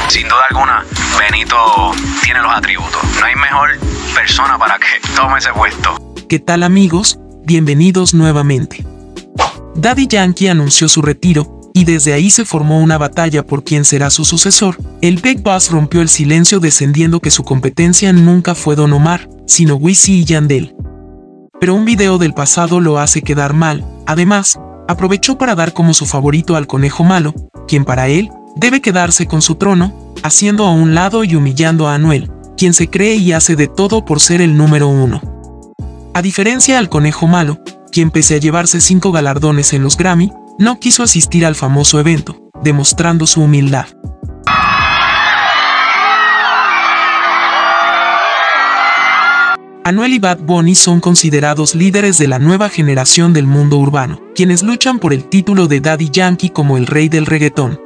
Sin duda alguna, Benito tiene los atributos. No hay mejor persona para que tome ese puesto. ¿Qué tal, amigos? Bienvenidos nuevamente. Daddy Yankee anunció su retiro, y desde ahí se formó una batalla por quién será su sucesor. El Big Boss rompió el silencio descendiendo que su competencia nunca fue Don Omar, sino Wisin y Yandel. Pero un video del pasado lo hace quedar mal. Además, aprovechó para dar como su favorito al Conejo Malo, quien para él debe quedarse con su trono, haciendo a un lado y humillando a Anuel, quien se cree y hace de todo por ser el número 1. A diferencia al Conejo Malo, quien pese a llevarse 5 galardones en los Grammy, no quiso asistir al famoso evento, demostrando su humildad. Anuel y Bad Bunny son considerados líderes de la nueva generación del mundo urbano, quienes luchan por el título de Daddy Yankee como el rey del reggaetón.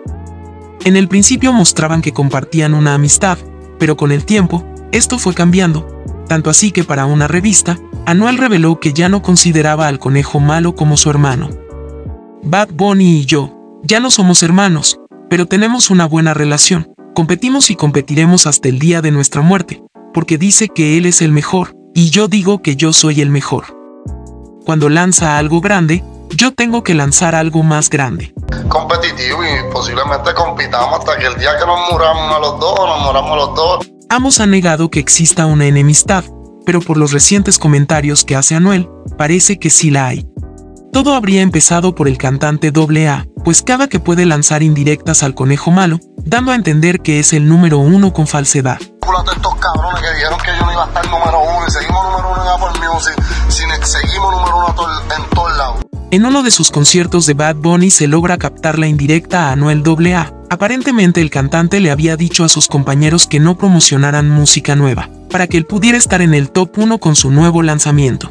En el principio mostraban que compartían una amistad, pero con el tiempo, esto fue cambiando, tanto así que para una revista, Anuel reveló que ya no consideraba al Conejo Malo como su hermano. Bad Bunny y yo, ya no somos hermanos, pero tenemos una buena relación, competimos y competiremos hasta el día de nuestra muerte, porque dice que él es el mejor, y yo digo que yo soy el mejor. Cuando lanza algo grande, yo tengo que lanzar algo más grande. Competitivo y posiblemente compitamos hasta que el día que nos muramos los dos. Ambos han negado que exista una enemistad, pero por los recientes comentarios que hace Anuel, parece que sí la hay. Todo habría empezado por el cantante AA, pues cada que puede lanzar indirectas al Conejo Malo, dando a entender que es el número 1 con falsedad. Estos cabrones que dijeron que yo no iba a estar número 1 y seguimos número 1 en Apple Music, seguimos número 1 en todos lados. En uno de sus conciertos de Bad Bunny se logra captar la indirecta a Anuel AA. Aparentemente el cantante le había dicho a sus compañeros que no promocionaran música nueva, para que él pudiera estar en el top 1 con su nuevo lanzamiento.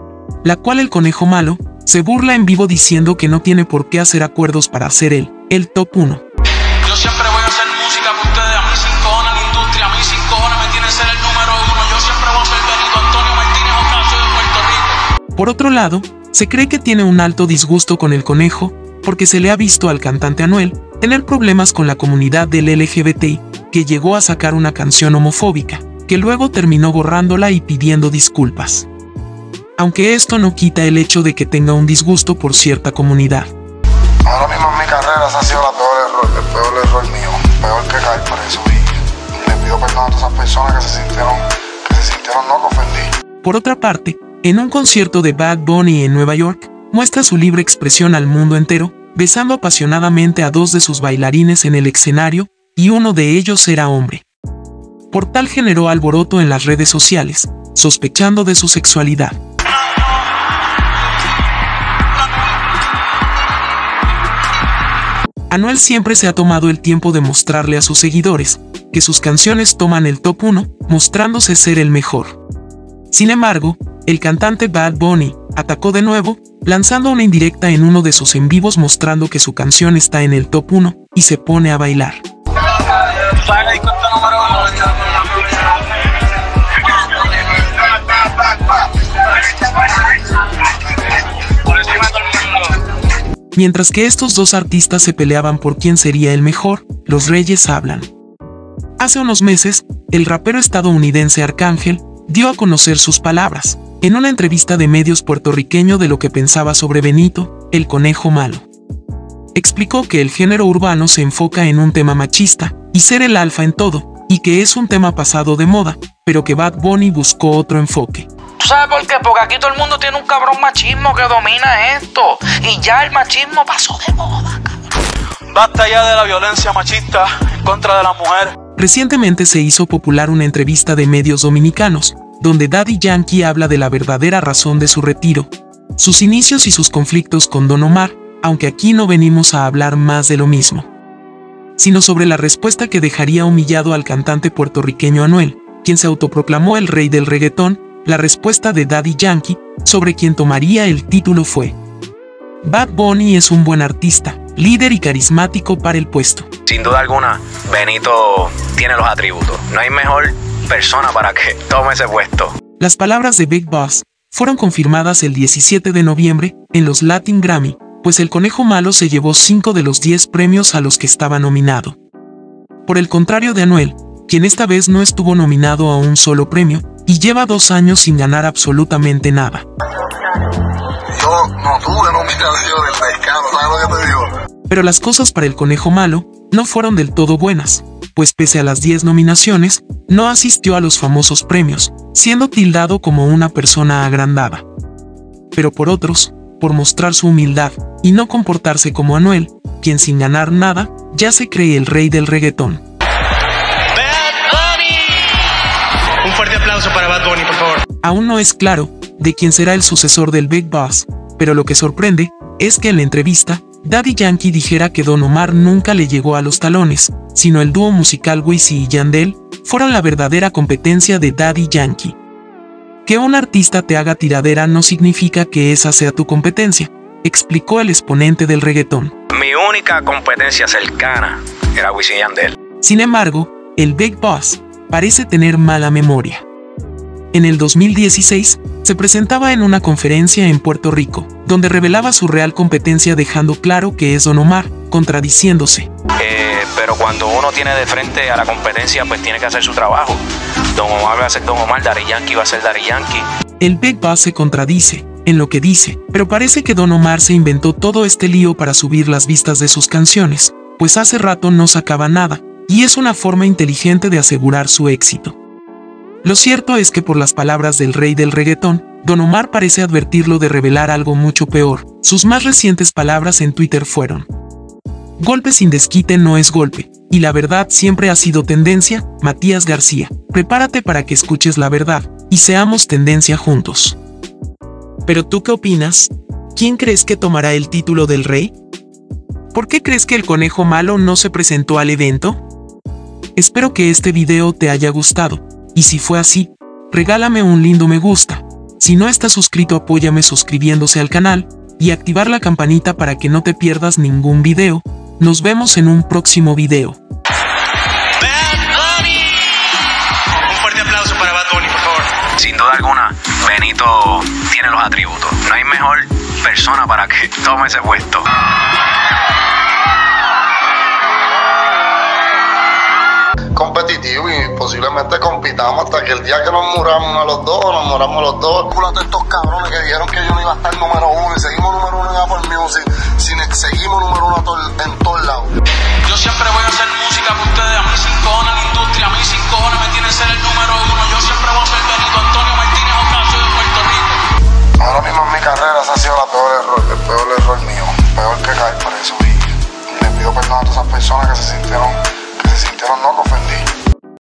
La cual el Conejo Malo se burla en vivo diciendo que no tiene por qué hacer acuerdos para ser él, el top 1. Yo siempre voy a hacer música con ustedes, a mí sin cojones la industria, a mí sin cojones me tiene que ser el número 1, yo siempre voy a ser Benito Antonio Martínez Ocasio de Puerto Rico. Por otro lado, se cree que tiene un alto disgusto con el Conejo, porque se le ha visto al cantante Anuel tener problemas con la comunidad del LGBTI, que llegó a sacar una canción homofóbica, que luego terminó borrándola y pidiendo disculpas. Aunque esto no quita el hecho de que tenga un disgusto por cierta comunidad. Ahora mismo en mi carrera ese ha sido el peor error mío, peor que caer por eso. Y le pido perdón a todas esas personas que se sintieron no ofendidas. Por otra parte, en un concierto de Bad Bunny en Nueva York, muestra su libre expresión al mundo entero, besando apasionadamente a 2 de sus bailarines en el escenario, y uno de ellos era hombre. Por tal generó alboroto en las redes sociales, sospechando de su sexualidad. Anuel siempre se ha tomado el tiempo de mostrarle a sus seguidores que sus canciones toman el top 1, mostrándose ser el mejor. Sin embargo, el cantante Bad Bunny atacó de nuevo, lanzando una indirecta en uno de sus en vivos mostrando que su canción está en el top 1 y se pone a bailar. Mientras que estos 2 artistas se peleaban por quién sería el mejor, los reyes hablan. Hace unos meses, el rapero estadounidense Arcángel dio a conocer sus palabras, en una entrevista de medios puertorriqueño de lo que pensaba sobre Benito, el Conejo Malo. Explicó que el género urbano se enfoca en un tema machista, y ser el alfa en todo, y que es un tema pasado de moda, pero que Bad Bunny buscó otro enfoque. ¿Tú sabes por qué? Porque aquí todo el mundo tiene un cabrón machismo que domina esto. Y ya el machismo pasó de moda, cabrón. Basta ya de la violencia machista en contra de la mujer. Recientemente se hizo popular una entrevista de medios dominicanos, donde Daddy Yankee habla de la verdadera razón de su retiro, sus inicios y sus conflictos con Don Omar, aunque aquí no venimos a hablar más de lo mismo, sino sobre la respuesta que dejaría humillado al cantante puertorriqueño Anuel, quien se autoproclamó el rey del reggaetón. La respuesta de Daddy Yankee sobre quien tomaría el título fue: Bad Bunny es un buen artista, líder y carismático para el puesto. Sin duda alguna, Benito tiene los atributos. No hay mejor persona para que tome ese puesto. Las palabras de Big Boss fueron confirmadas el 17 de noviembre en los Latin Grammy, pues el Conejo Malo se llevó 5 de los 10 premios a los que estaba nominado. Por el contrario de Anuel, quien esta vez no estuvo nominado a un solo premio y lleva 2 años sin ganar absolutamente nada. Yo no tuve nominación del pescado, ¿sabes lo que te digo? Pero las cosas para el conejo malo no fueron del todo buenas, pues pese a las 10 nominaciones, no asistió a los famosos premios, siendo tildado como una persona agrandada. Pero por otros, por mostrar su humildad y no comportarse como Anuel, quien sin ganar nada, ya se cree el rey del reggaetón. Un fuerte aplauso para Bad Bunny, por favor. Aún no es claro de quién será el sucesor del Big Boss, pero lo que sorprende es que en la entrevista, Daddy Yankee dijera que Don Omar nunca le llegó a los talones, sino el dúo musical Wisin y Yandel fueron la verdadera competencia de Daddy Yankee. Que un artista te haga tiradera no significa que esa sea tu competencia, explicó el exponente del reggaetón. Mi única competencia cercana era Wisin y Yandel. Sin embargo, el Big Boss parece tener mala memoria. En el 2016, se presentaba en una conferencia en Puerto Rico, donde revelaba su real competencia dejando claro que es Don Omar, contradiciéndose. Pero cuando uno tiene de frente a la competencia, pues tiene que hacer su trabajo. Don Omar va a ser Don Omar, Daddy Yankee va a ser Daddy Yankee. El Big Boss se contradice en lo que dice, pero parece que Don Omar se inventó todo este lío para subir las vistas de sus canciones, pues hace rato no sacaba nada, y es una forma inteligente de asegurar su éxito. Lo cierto es que por las palabras del rey del reggaetón, Don Omar parece advertirlo de revelar algo mucho peor. Sus más recientes palabras en Twitter fueron: golpe sin desquite no es golpe, y la verdad siempre ha sido tendencia. Matías García, prepárate para que escuches la verdad, y seamos tendencia juntos. ¿Pero tú qué opinas? ¿Quién crees que tomará el título del rey? ¿Por qué crees que el conejo malo no se presentó al evento? Espero que este video te haya gustado, y si fue así, regálame un lindo me gusta. Si no estás suscrito, apóyame suscribiéndose al canal y activar la campanita para que no te pierdas ningún video. Nos vemos en un próximo video. Bad Bunny. Un fuerte aplauso para Bad Bunny, por favor. Sin duda alguna, Benito tiene los atributos. No hay mejor persona para que tome ese puesto. Competitivo y posiblemente compitamos hasta que el día que nos muramos a los dos. Cúlate estos cabrones que dijeron que yo no iba a estar número 1 y seguimos número 1 en Apple Music, seguimos número 1 en todos lados. Yo siempre voy a hacer música para ustedes. A mí sin cojones la industria, a mí sin cojones me tiene que ser el número 1. Yo siempre voy a ser Benito Antonio Martínez Ocasio de Puerto Rico. Ahora mismo en mi carrera ese ha sido el peor error mío, peor que caer por eso, y le pido perdón a todas esas personas que se sintieron